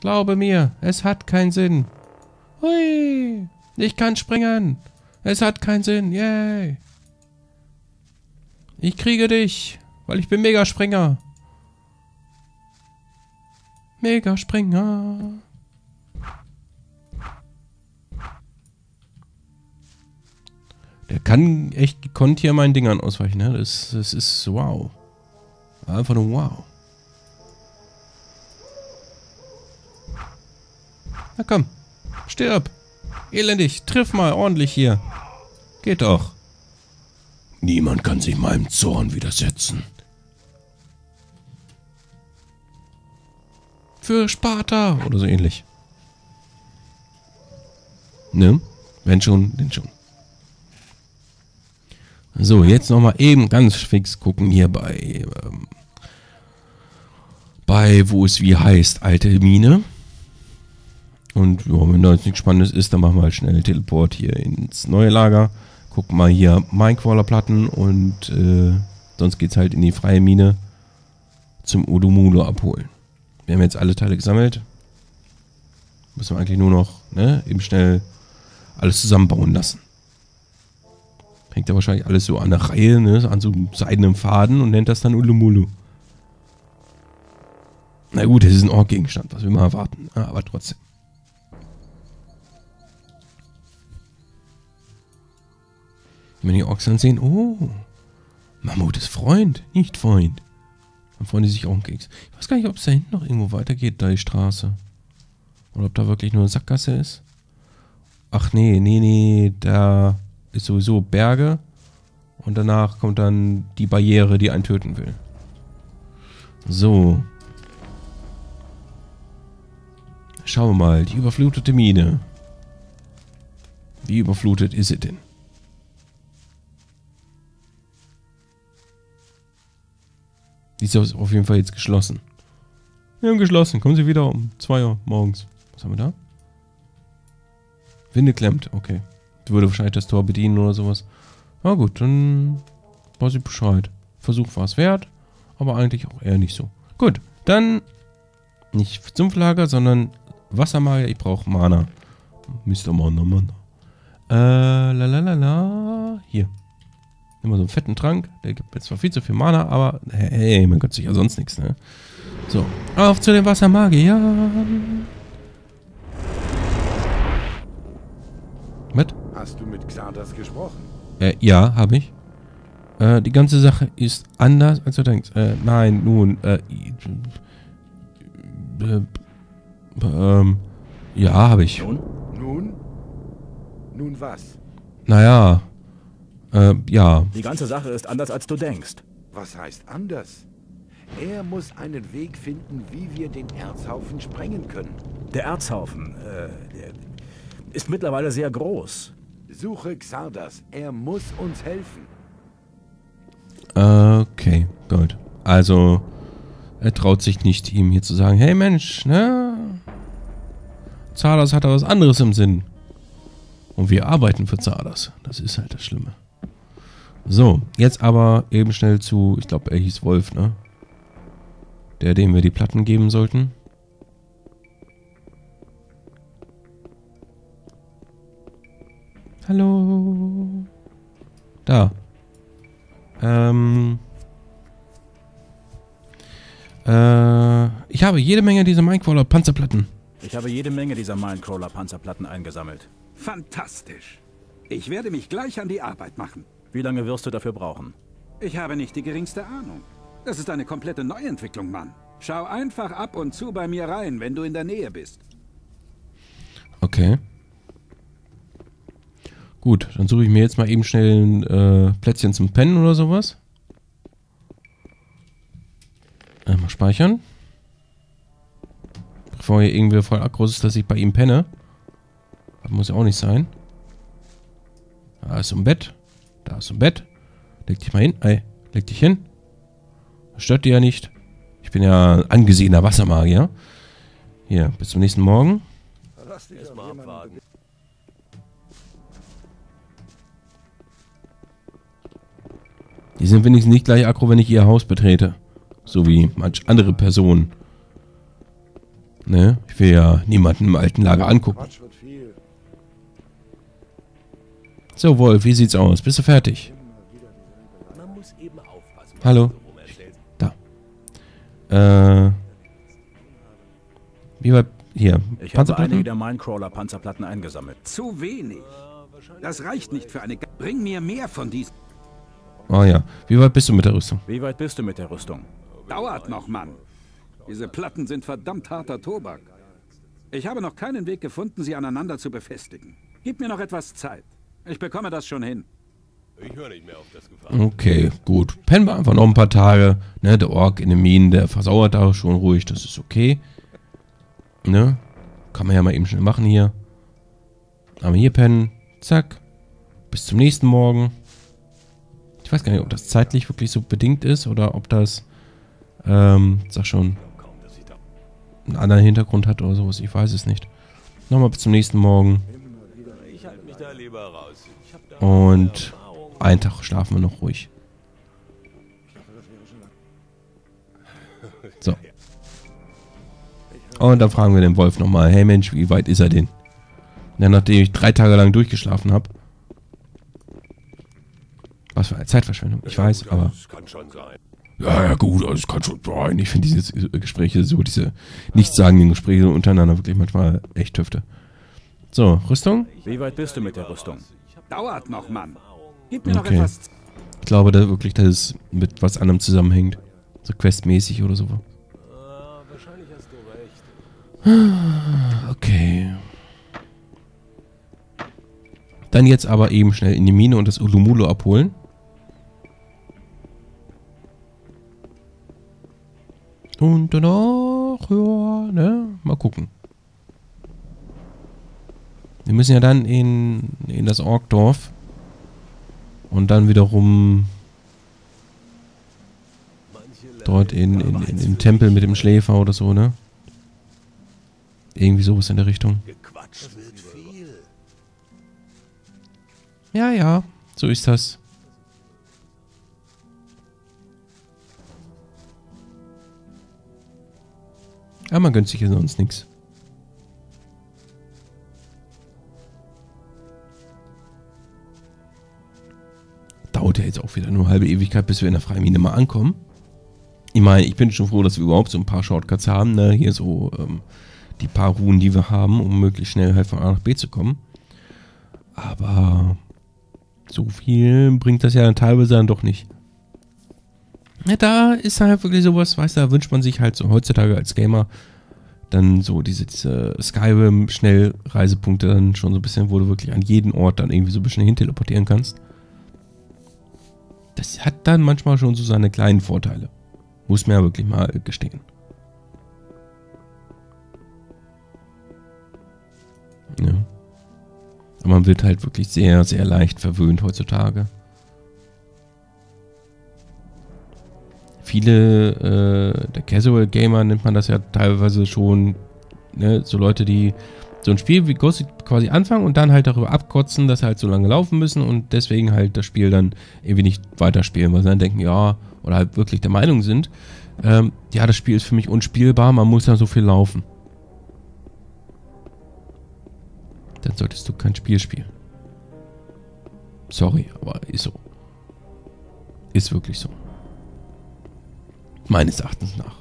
Glaube mir, es hat keinen Sinn. Hui, ich kann springen. Es hat keinen Sinn, yay. Ich kriege dich, weil ich bin Megaspringer. Megaspringer. Der kann echt gekonnt hier meinen Dingern ausweichen, ne? Das ist wow. Einfach nur wow. Na komm, stirb. Elendig, triff mal ordentlich hier. Geht doch. Niemand kann sich meinem Zorn widersetzen. Für Sparta oder so ähnlich. Ne? Wenn schon, denn schon. So, jetzt nochmal eben ganz fix gucken hier bei wo es wie heißt, alte Mine. Und ja, wenn da jetzt nichts Spannendes ist, dann machen wir halt schnell Teleport hier ins neue Lager. Gucken mal hier Minecrawler-Platten und sonst geht's halt in die freie Mine zum Udumulo abholen. Wir haben jetzt alle Teile gesammelt. Müssen wir eigentlich nur noch eben schnell alles zusammenbauen lassen. Hängt ja wahrscheinlich alles so an der Reihe, an so einem seidenen Faden und nennt das dann Udumulo. Na gut, das ist ein Ork-Gegenstand, was wir mal erwarten. Ja, aber trotzdem. Wenn die Orks dann sehen, oh, Mammut ist Freund, nicht Feind. Dann freuen die sich auch einen Keks. Ich weiß gar nicht, ob es da hinten noch irgendwo weitergeht, da die Straße. Oder ob da wirklich nur eine Sackgasse ist. Ach nee, da ist sowieso Berge. Und danach kommt dann die Barriere, die einen töten will. So. Schauen wir mal, die überflutete Mine. Wie überflutet ist sie denn? Die ist auf jeden Fall jetzt geschlossen. Wir haben geschlossen. Kommen Sie wieder um 2 Uhr morgens. Was haben wir da? Winde klemmt. Okay. Die würde wahrscheinlich das Tor bedienen oder sowas. Na gut, dann weiß ich Bescheid. Versuch war es wert, aber eigentlich auch eher nicht so. Gut, dann nicht Sumpflager, sondern Wassermagier. Ich brauche Mana. Mr. Mana. Hier. Immer so einen fetten Trank. Der gibt mir zwar viel zu viel Mana, aber hey, man gönnt sich ja sonst nichts, ne? So, auf zu den Wassermagiern. Was? Hast du mit Xardas gesprochen? Ja, habe ich. Die ganze Sache ist anders, als du denkst. Nein, nun, ja, habe ich. Nun? Nun was? Naja, ja. Die ganze Sache ist anders, als du denkst. Was heißt anders? Er muss einen Weg finden, wie wir den Erzhaufen sprengen können. Der Erzhaufen, der ist mittlerweile sehr groß. Suche Xardas. Er muss uns helfen. Okay, gut. Also, er traut sich nicht, ihm hier zu sagen, hey Mensch, ne? Xardas hat da was anderes im Sinn. Und wir arbeiten für Xardas. Das ist halt das Schlimme. So, jetzt aber eben schnell zu, ich glaube, er hieß Wolf, ne? Dem wir die Platten geben sollten. Hallo. Da. Ich habe jede Menge dieser Minecrawler-Panzerplatten. Ich habe jede Menge dieser Minecrawler-Panzerplatten eingesammelt. Fantastisch. Ich werde mich gleich an die Arbeit machen. Wie lange wirst du dafür brauchen? Ich habe nicht die geringste Ahnung. Das ist eine komplette Neuentwicklung, Mann. Schau einfach ab und zu bei mir rein, wenn du in der Nähe bist. Okay. Gut, dann suche ich mir jetzt mal eben schnell ein Plätzchen zum Pennen oder sowas. Einmal speichern. Bevor hier irgendwer voll aggro ist, dass ich bei ihm penne. Das muss ja auch nicht sein. Da ist so ein Bett. Da ist so ein Bett. Leg dich mal hin. Ey, leg dich hin. Das stört dir ja nicht. Ich bin ja angesehener Wassermagier. Hier, bis zum nächsten Morgen. Erstmal abwarten. Die sind wenigstens nicht gleich aggro, wenn ich ihr Haus betrete. So wie manch andere Personen. Ne? Ich Ich will ja niemanden im alten Lager angucken. Quatsch wird viel. So, Wolf, wie sieht's aus? Bist du fertig? Man muss eben aufpassen. Hallo? Da. Wie weit? Hier. Ich habe Panzerplatten? einige der Minecrawler-Panzerplatten eingesammelt. Zu wenig. Das reicht nicht für eine... Bring mir mehr von diesen... Oh ja. Wie weit bist du mit der Rüstung? Wie weit bist du mit der Rüstung? Dauert noch, Mann. Diese Platten sind verdammt harter Tobak. Ich habe noch keinen Weg gefunden, sie aneinander zu befestigen. Gib mir noch etwas Zeit. Ich bekomme das schon hin. Ich höre nicht mehr auf das Gefahren. Okay, gut. Pennen wir einfach noch ein paar Tage. Ne, der Ork in den Minen, der versauert da schon ruhig. Das ist okay. Ne? Kann man ja mal eben schnell machen hier. Aber hier pennen. Zack. Bis zum nächsten Morgen. Ich weiß gar nicht, ob das zeitlich wirklich so bedingt ist oder ob das, sag schon, einen anderen Hintergrund hat oder sowas. Ich weiß es nicht. Nochmal bis zum nächsten Morgen. Ich halte mich da lieber raus. Ich hab da Und Erfahrung. einen Tag schlafen wir noch ruhig. So. Und dann fragen wir den Wolf nochmal, hey Mensch, wie weit ist er denn? Ja, nachdem ich 3 Tage lang durchgeschlafen habe. Was für eine Zeitverschwendung, ich weiß, aber... Das kann schon sein. Ja, gut, das kann schon sein. Ich finde diese Gespräche so, diese nichtssagenden Gespräche untereinander wirklich manchmal echt Tüfte. So, Rüstung? Wie weit bist du mit der Rüstung? Dauert noch, Mann. Gib mir noch Okay. etwas... Ich glaube da wirklich, dass es mit was anderem zusammenhängt. So questmäßig oder so. Wahrscheinlich hast du recht. Okay. Dann jetzt aber eben schnell in die Mine und das Ulumulo abholen. Und danach, ja, ne? Mal gucken. Wir müssen ja dann in das Orkdorf. Und dann wiederum dort in den Tempel mit dem Schläfer oder so, ne? Irgendwie sowas in der Richtung. Gequatscht wird viel. Ja, ja, so ist das. Aber man gönnt sich ja sonst nichts. Dauert ja jetzt auch wieder nur eine halbe Ewigkeit, bis wir in der freien Mine mal ankommen. Ich meine, ich bin schon froh, dass wir überhaupt so ein paar Shortcuts haben, ne? Hier so die paar Ruhen, die wir haben, um möglichst schnell halt von A nach B zu kommen. Aber so viel bringt das ja dann teilweise dann doch nicht. Ja, da ist halt wirklich sowas, weißt du, da wünscht man sich halt so heutzutage als Gamer dann so diese Skyrim-Schnellreisepunkte dann schon so ein bisschen, wo du wirklich an jeden Ort dann irgendwie so ein bisschen hin teleportieren kannst. Das hat dann manchmal schon so seine kleinen Vorteile. Muss man ja wirklich mal gestehen. Ja. Aber man wird halt wirklich sehr, sehr leicht verwöhnt heutzutage. Viele der Casual Gamer nennt man das ja teilweise schon, ne, so Leute, die so ein Spiel wie Ghost quasi anfangen und dann halt darüber abkotzen, dass sie halt so lange laufen müssen und deswegen halt das Spiel dann irgendwie nicht weiterspielen, weil sie dann denken, ja, oder halt wirklich der Meinung sind, ja, das Spiel ist für mich unspielbar, man muss dann so viel laufen. Dann solltest du kein Spiel spielen. Sorry, aber ist so. Ist wirklich so. Meines Erachtens nach.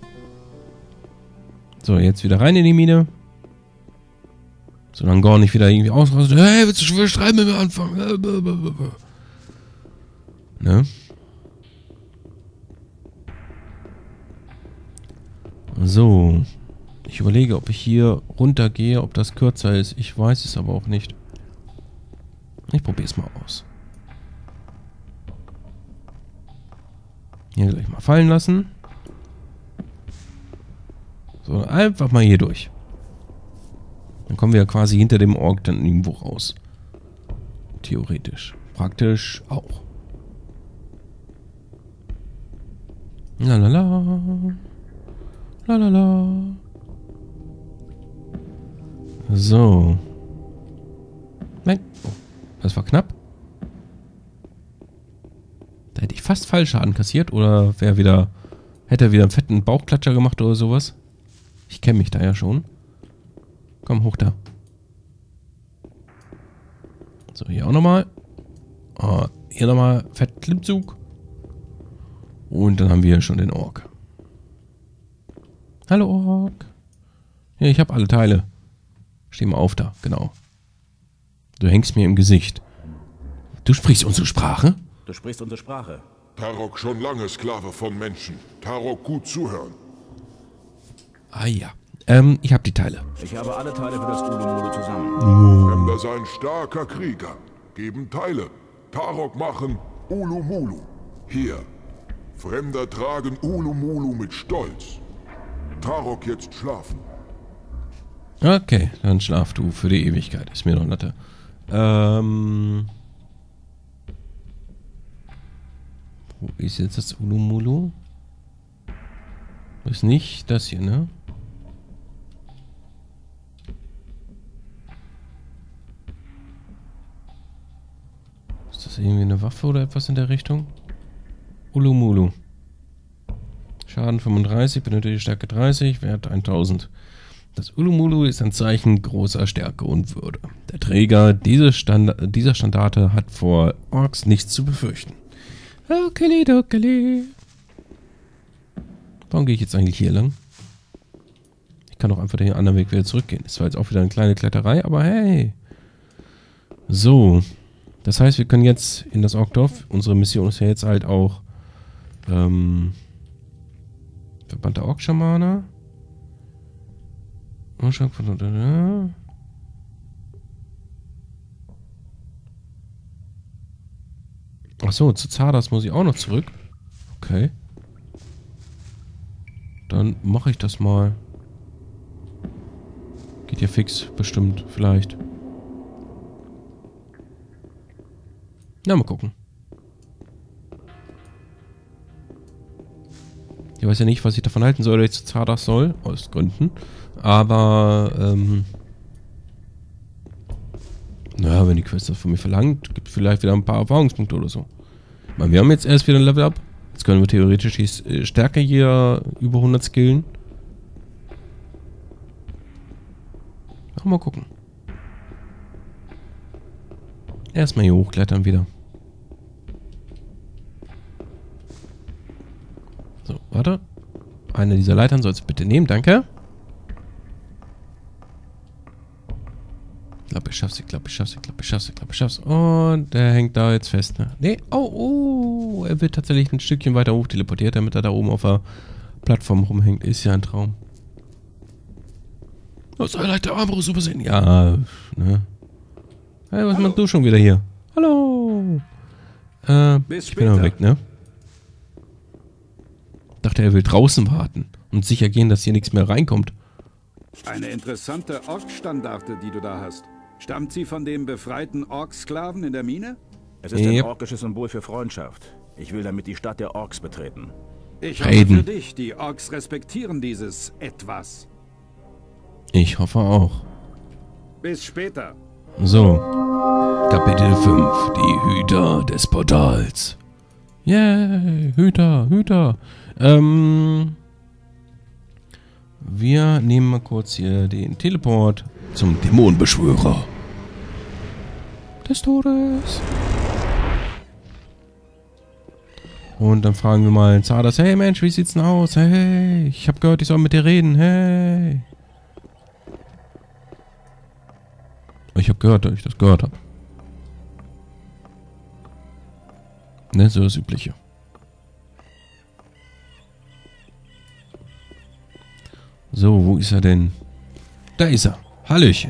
So, jetzt wieder rein in die Mine. Solange Gorn nicht wieder irgendwie ausrastet. Hey, willst du schon wieder streiten mit mir anfangen? Ne? So. Ich überlege, ob ich hier runtergehe, ob das kürzer ist. Ich weiß es aber auch nicht. Ich probiere es mal aus. Hier gleich mal fallen lassen. So, einfach mal hier durch. Dann kommen wir ja quasi hinter dem Ork dann irgendwo raus. Theoretisch. Praktisch auch. Lalala. Lalala. So. Nein. Oh, das war knapp. Da hätte ich fast Fallschaden kassiert oder hätte er wieder einen fetten Bauchklatscher gemacht oder sowas. Ich kenne mich da ja schon. Komm, hoch da. So, hier auch nochmal. Hier nochmal fett Klimmzug. Und dann haben wir schon den Ork. Hallo Ork. Ja, ich habe alle Teile. Steh mal auf da, genau. Du hängst mir im Gesicht. Du sprichst unsere Sprache? Du sprichst unsere Sprache. Tarok schon lange Sklave von Menschen. Tarok gut zuhören. Ah ja. Ich habe die Teile. Ich habe alle Teile für das Ulumulu zusammen. Fremder sein starker Krieger. Geben Teile. Tarok machen Ulumulu. Hier. Fremder tragen Ulumulu mit Stolz. Tarok jetzt schlafen. Okay, dann schlaf du für die Ewigkeit. Ist mir doch Latte. Wo ist jetzt das Ulumulu? Ist nicht das hier, ne? Ist das irgendwie eine Waffe oder etwas in der Richtung? Ulumulu. Schaden 35, benötigte Stärke 30, Wert 1000. Das Ulumulu ist ein Zeichen großer Stärke und Würde. Der Träger dieser Standarte hat vor Orks nichts zu befürchten. Okay, okay. Warum gehe ich jetzt eigentlich hier lang? Ich kann doch einfach den anderen Weg wieder zurückgehen. Das war jetzt auch wieder eine kleine Kletterei, aber hey. So. Das heißt, wir können jetzt in das Orkdorf. Unsere Mission ist ja jetzt halt auch Verband der Orkschamane. Achso, zu Zardas muss ich auch noch zurück. Okay. Dann mache ich das mal. Geht ja fix, bestimmt, vielleicht. Na, mal gucken. Ich weiß ja nicht, was ich davon halten soll, dass ich zu Zardas soll, aus Gründen. Aber, naja, wenn die Quest das von mir verlangt, gibt es vielleicht wieder ein paar Erfahrungspunkte oder so. Ich meine, wir haben jetzt erst wieder ein Level Up. Jetzt können wir theoretisch die Stärke hier über 100 skillen. Mal gucken. Erstmal hier hochklettern wieder. So, warte. Eine dieser Leitern sollst du bitte nehmen, danke. Ich glaube, ich schaff's. Und der hängt da jetzt fest, ne? Nee, oh, er wird tatsächlich ein Stückchen weiter hoch teleportiert, damit er da oben auf der Plattform rumhängt. Ist ja ein Traum. Oh, soll leicht der Armbrust übersehen? Ja, ne? Hey, was machst du schon wieder hier? Hallo! Bis ich bin aber weg, ne? Dachte, er will draußen warten und sicher gehen, dass hier nichts mehr reinkommt. Eine interessante Ork-Standarte, die du da hast. Stammt sie von dem befreiten Ork-Sklaven in der Mine? Es ist ein orkisches Symbol für Freundschaft. Ich will damit die Stadt der Orks betreten. Ich hoffe für dich, die Orks respektieren dieses Etwas. Ich hoffe auch. Bis später. So. Kapitel 5. Die Hüter des Portals. Yay, Hüter. Wir nehmen mal kurz hier den Teleport zum Dämonenbeschwörer des Todes. Und dann fragen wir mal Zardas, hey Mensch, wie sieht's denn aus? Hey, ich hab gehört, ich soll mit dir reden. Hey. Ich hab gehört, dass ich das gehört habe. Ne, so das Übliche. So, wo ist er denn? Da ist er. Hallöchen.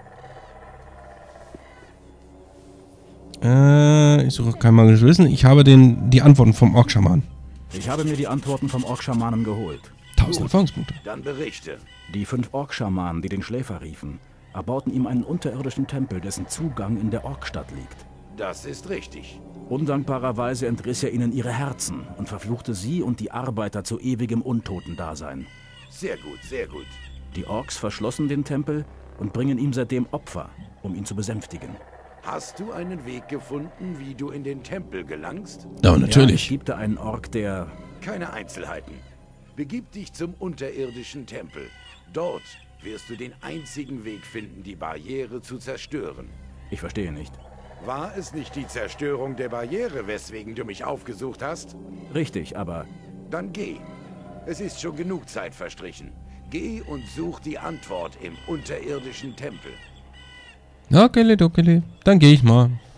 Ich suche kein magisches Wissen. Ich habe die Antworten vom Orkschaman. Ich habe mir die Antworten vom Orkschamanen geholt. 1000 Erfahrungspunkte. Dann berichte. Die 5 Orkschamanen, die den Schläfer riefen, erbauten ihm einen unterirdischen Tempel, dessen Zugang in der Orkstadt liegt. Das ist richtig. Undankbarerweise entriss er ihnen ihre Herzen und verfluchte sie und die Arbeiter zu ewigem Untotendasein. Sehr gut, sehr gut. Die Orks verschlossen den Tempel und bringen ihm seitdem Opfer, um ihn zu besänftigen. Hast du einen Weg gefunden, wie du in den Tempel gelangst? Ja, Ja, es natürlich. gibt da einen Ork, der... Keine Einzelheiten. Begib dich zum unterirdischen Tempel. Dort wirst du den einzigen Weg finden, die Barriere zu zerstören. Ich verstehe nicht. War es nicht die Zerstörung der Barriere, weswegen du mich aufgesucht hast? Richtig, aber Dann geh. Es ist schon genug Zeit verstrichen. Geh und such die Antwort im unterirdischen Tempel. Okele, dokele. Dann gehe ich mal.